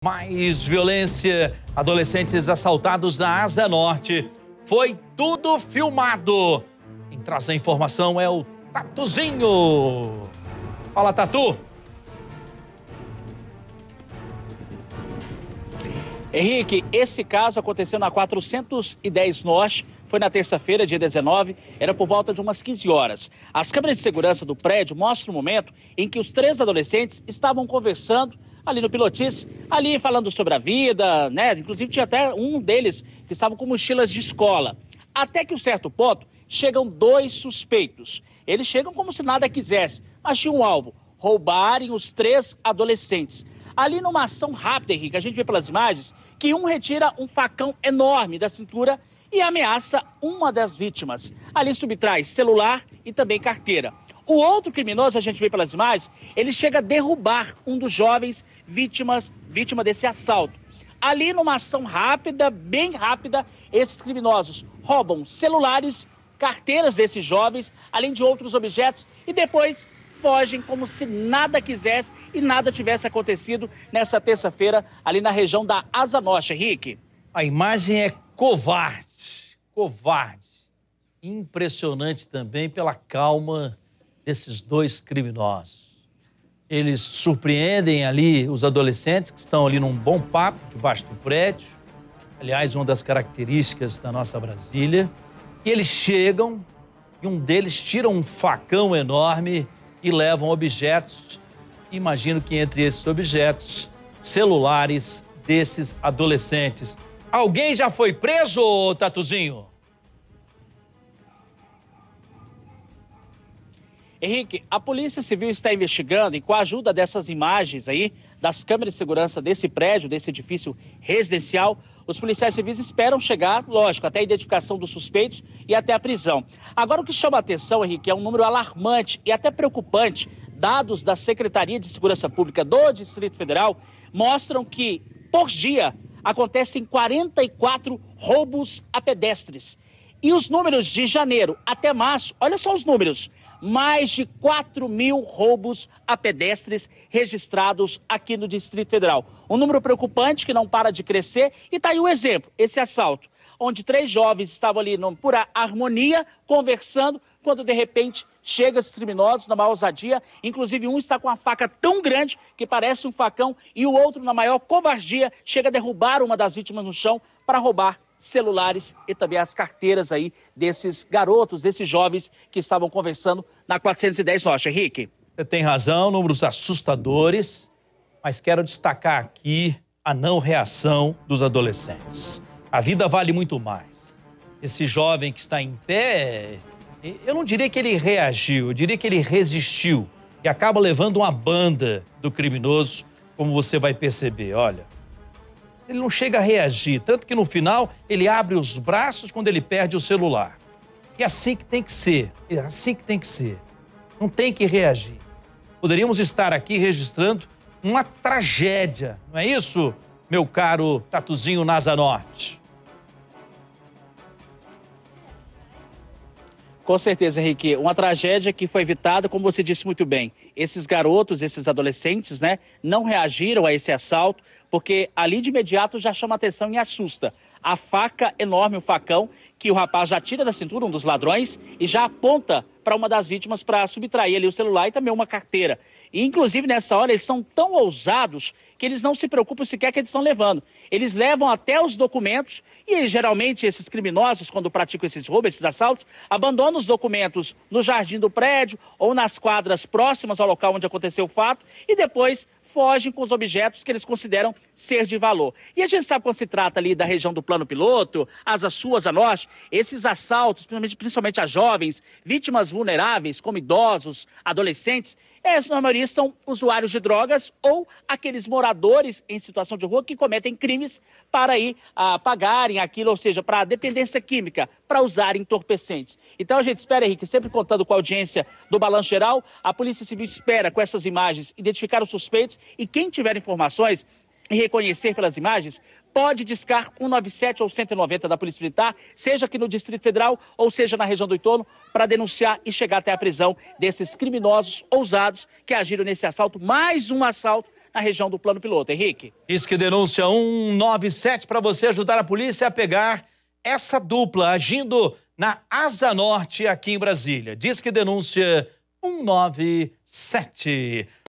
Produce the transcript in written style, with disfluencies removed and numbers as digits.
Mais violência, adolescentes assaltados na Asa Norte. Foi tudo filmado. Quem traz a informação é o Tatuzinho. Fala, Tatu. Henrique, esse caso aconteceu na 410 Norte, foi na terça-feira, dia 19, era por volta de umas 15 horas. As câmeras de segurança do prédio mostram o momento em que os 3 adolescentes estavam conversando ali no pilotis, ali falando sobre a vida, né? Inclusive tinha até um deles que estava com mochilas de escola. Até que um certo ponto, chegam 2 suspeitos. Eles chegam como se nada quisesse, mas tinham um alvo, roubarem os 3 adolescentes. Ali numa ação rápida, Henrique, a gente vê pelas imagens que um retira um facão enorme da cintura e ameaça uma das vítimas. Ali subtrai celular e também carteira. O outro criminoso, a gente vê pelas imagens, ele chega a derrubar um dos jovens vítima desse assalto. Ali numa ação rápida, bem rápida, esses criminosos roubam celulares, carteiras desses jovens, além de outros objetos, e depois fogem como se nada quisesse e nada tivesse acontecido nessa terça-feira ali na região da Asa Norte, Henrique. A imagem é covarde, covarde. Impressionante também pela calma desses 2 criminosos. Eles surpreendem ali os adolescentes que estão ali num bom papo debaixo do prédio. Aliás, uma das características da nossa Brasília. E eles chegam e um deles tira um facão enorme e levam objetos. Imagino que entre esses objetos, celulares desses adolescentes. Alguém já foi preso, Tatuzinho? Henrique, a Polícia Civil está investigando e com a ajuda dessas imagens aí, das câmeras de segurança desse prédio, desse edifício residencial, os policiais civis esperam chegar, lógico, até a identificação dos suspeitos e até a prisão. Agora, o que chama a atenção, Henrique, é um número alarmante e até preocupante. Dados da Secretaria de Segurança Pública do Distrito Federal mostram que, por dia, acontecem 44 roubos a pedestres. E os números de janeiro até março, olha só os números, mais de 4.000 roubos a pedestres registrados aqui no Distrito Federal. Um número preocupante que não para de crescer e tá aí o exemplo, esse assalto, onde 3 jovens estavam ali por pura harmonia, conversando, quando de repente chegam esses criminosos na maior ousadia, inclusive um está com uma faca tão grande que parece um facão e o outro, na maior covardia, chega a derrubar uma das vítimas no chão para roubar celulares e também as carteiras aí desses garotos, desses jovens que estavam conversando na 410 Norte. Henrique. Você tem razão, números assustadores, mas quero destacar aqui a não reação dos adolescentes. A vida vale muito mais. Esse jovem que está em pé, eu não diria que ele reagiu, eu diria que ele resistiu e acaba levando uma banda do criminoso, como você vai perceber, olha. Ele não chega a reagir, tanto que no final ele abre os braços quando ele perde o celular. E é assim que tem que ser, é assim que tem que ser. Não tem que reagir. Poderíamos estar aqui registrando uma tragédia, não é isso, meu caro Tatuzinho na Asa Norte? Com certeza, Henrique. Uma tragédia que foi evitada, como você disse muito bem. Esses garotos, esses adolescentes, né, não reagiram a esse assalto, porque ali de imediato já chama atenção e assusta. A faca enorme, o facão, que o rapaz já tira da cintura, um dos ladrões, e já aponta para uma das vítimas para subtrair ali o celular e também uma carteira. E, inclusive, nessa hora, eles são tão ousados que eles não se preocupam sequer que eles estão levando. Eles levam até os documentos e, geralmente, esses criminosos, quando praticam esses roubos, esses assaltos, abandonam os documentos no jardim do prédio ou nas quadras próximas ao local onde aconteceu o fato e depois fogem com os objetos que eles consideram ser de valor. E a gente sabe quando se trata ali da região do Plano Piloto, Asa Sul, Asa Norte, esses assaltos, principalmente a jovens, vítimas vulneráveis, como idosos, adolescentes, na maioria são usuários de drogas ou aqueles moradores em situação de rua que cometem crimes para aí pagarem aquilo, ou seja, para dependência química, para usar entorpecentes. Então a gente espera, Henrique, sempre contando com a audiência do Balanço Geral, a Polícia Civil espera com essas imagens identificar os suspeitos e quem tiver informações e reconhecer pelas imagens, pode discar 197 ou 190 da Polícia Militar, seja aqui no Distrito Federal ou seja na região do entorno, para denunciar e chegar até a prisão desses criminosos ousados que agiram nesse assalto, mais um assalto na região do Plano Piloto. Henrique. Diz que denúncia 197 para você ajudar a polícia a pegar essa dupla agindo na Asa Norte aqui em Brasília. Diz que denúncia 197.